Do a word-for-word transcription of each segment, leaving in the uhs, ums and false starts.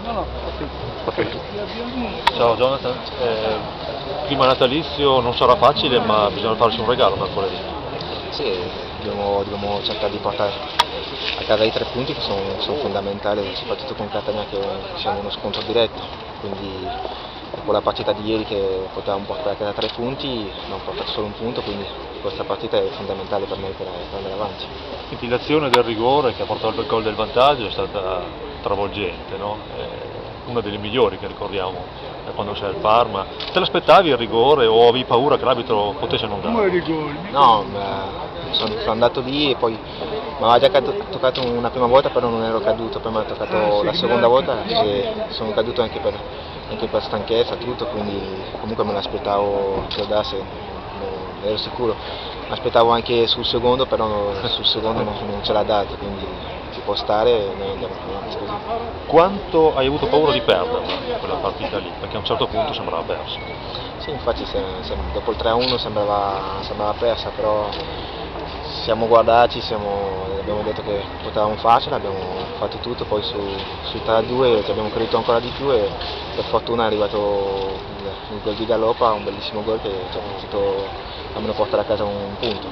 No, no, Ok. Ciao Jonathan, eh, clima natalizio non sarà facile, ma bisogna farsi un regalo mercoledì. Sì, dobbiamo, dobbiamo cercare di portare a casa i tre punti che sono, sono fondamentali, soprattutto con Catania che siamo uno scontro diretto, quindi dopo la partita di ieri che potevamo portare a casa tre punti, abbiamo portato solo un punto, quindi questa partita è fondamentale per noi per, per andare avanti. Quindi l'azione del rigore che ha portato al gol del vantaggio è stata travolgente, no? È una delle migliori che ricordiamo da quando sei al Parma. Te l'aspettavi il rigore o avevi paura che l'arbitro potesse non dare? No, sono, sono andato lì e poi mi aveva già toccato una prima volta, però non ero caduto, poi mi ha toccato la seconda volta e sono caduto anche per, anche per stanchezza, tutto, quindi comunque me l'aspettavo che lo dasse, non ero sicuro. Mi aspettavo anche sul secondo, però sul secondo non, non ce l'ha dato, quindi ci può stare e noi andiamo avanti così. Quanto hai avuto paura di perderla quella partita lì? Perché a un certo punto sembrava persa. Sì, infatti se, se, dopo il tre a uno sembrava, sembrava persa, però siamo guardati, siamo, abbiamo detto che potevamo farcela, abbiamo fatto tutto, poi su, sul tre a due ci abbiamo creduto ancora di più e per fortuna è arrivato il, il gol di Galoppa, un bellissimo gol che ci ha potuto almeno portare a casa un punto.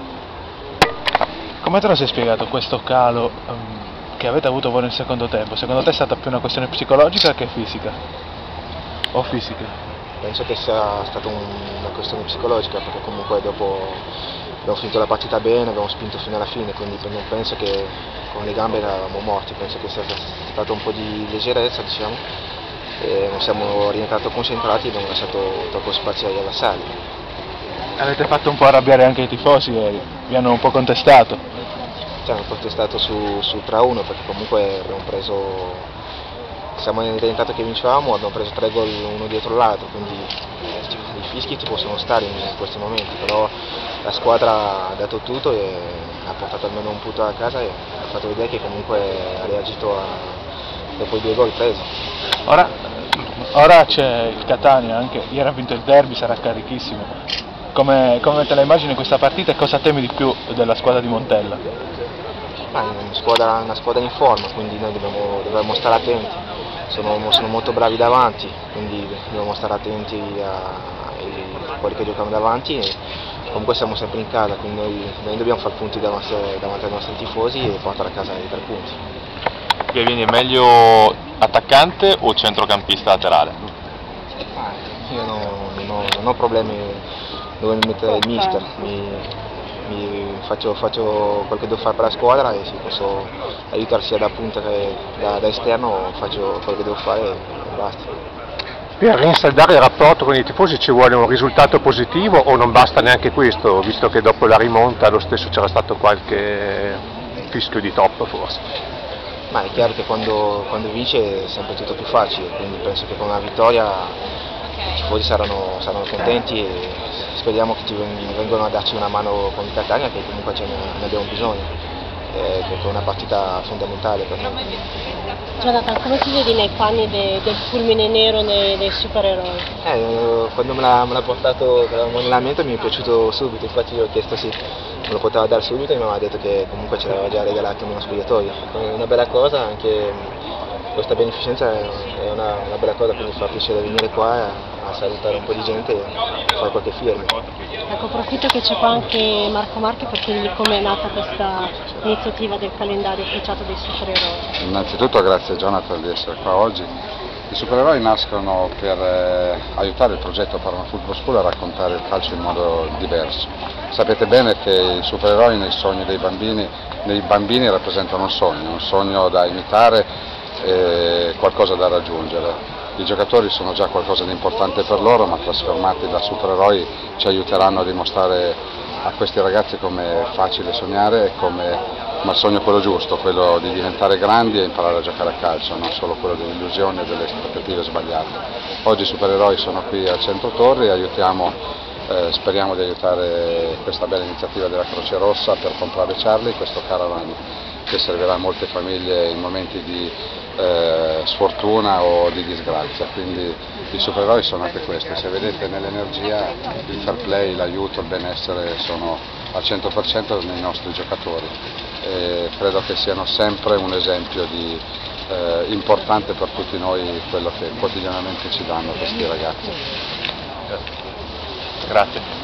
come te lo sei spiegato questo calo um, che avete avuto voi nel secondo tempo? Secondo te è stata più una questione psicologica che fisica? O fisica? Penso che sia stata un, una questione psicologica perché comunque dopo abbiamo finito la partita bene, abbiamo spinto fino alla fine, quindi non penso che con le gambe eravamo morti, penso che sia stato un po' di leggerezza, diciamo, e non siamo rientrati concentrati e abbiamo lasciato troppo spazio agli avversari. Avete fatto un po' arrabbiare anche i tifosi e vi hanno un po' contestato? Ci hanno contestato su, su tre a uno perché comunque abbiamo preso, siamo rientrati che vincevamo, abbiamo preso tre gol uno dietro l'altro, quindi eh, i fischi ci possono stare in, in questi momenti, però la squadra ha dato tutto e ha portato almeno un punto a casa e ha fatto vedere che comunque ha reagito a, dopo i due gol presi. Ora, ora c'è il Catania, anche ieri ha vinto il derby, sarà carichissimo. Come, come te la immagini questa partita e cosa temi di più della squadra di Montella? Ah, è una squadra, una squadra in forma, quindi noi dobbiamo, dobbiamo stare attenti, sono, sono molto bravi davanti, quindi dobbiamo stare attenti a, a quelli che giocano davanti e comunque siamo sempre in casa, quindi noi, noi dobbiamo fare punti davanti, davanti ai nostri tifosi e portare a casa i tre punti. Che viene meglio attaccante o centrocampista laterale? Ah, io non, non, ho, non ho problemi dove mi mettere il mister, mi, mi faccio, faccio quel che devo fare per la squadra e se posso aiutare sia da punta che da, da esterno faccio quello che devo fare e basta. Per rinsaldare il rapporto con i tifosi ci vuole un risultato positivo o non basta neanche questo, visto che dopo la rimonta lo stesso c'era stato qualche fischio di top forse? Ma è chiaro che quando, quando vince è sempre tutto più facile, quindi penso che con una vittoria i tifosi saranno, saranno contenti e speriamo che ci vengano a darci una mano con il Catania, che comunque ce ne abbiamo bisogno, eh, perché è una partita fondamentale per noi. Jonathan, come ti vedi nei panni de, del fulmine nero nei, dei supereroi? Eh, quando me l'ha, me l'ha portato per l'allenamento mi è piaciuto subito, infatti io ho chiesto se me lo poteva dare subito e mi aveva detto che comunque ce l'aveva già regalato in uno spogliatoio. È una bella cosa, anche questa beneficenza è una, una bella cosa, quindi fa piacere venire qua a, a salutare un po' di gente e fare qualche firma. Ecco, approfitto che c'è qua anche Marco Marchi per chiedergli come è nata questa iniziativa del calendario frecciato dei supereroi. Innanzitutto grazie a Jonathan di essere qua oggi. I supereroi nascono per eh, aiutare il progetto Parma Football School a raccontare il calcio in modo diverso. Sapete bene che i supereroi nei sogni dei bambini, nei bambini rappresentano un sogno, un sogno da imitare e qualcosa da raggiungere. I giocatori sono già qualcosa di importante per loro, ma trasformati da supereroi ci aiuteranno a dimostrare a questi ragazzi come è facile sognare e come ma il sogno è quello giusto, quello di diventare grandi e imparare a giocare a calcio, non solo quello delle illusioni e delle aspettative sbagliate. Oggi i supereroi sono qui al Centro Torri e aiutiamo, eh, speriamo di aiutare questa bella iniziativa della Croce Rossa per comprare Charlie, questo caravan che servirà a molte famiglie in momenti di eh, sfortuna o di disgrazia. Quindi i supereroi sono anche questi, se vedete nell'energia il fair play, l'aiuto, il benessere sono al cento per cento nei nostri giocatori e credo che siano sempre un esempio di eh, importante per tutti noi quello che quotidianamente ci danno questi ragazzi. Grazie.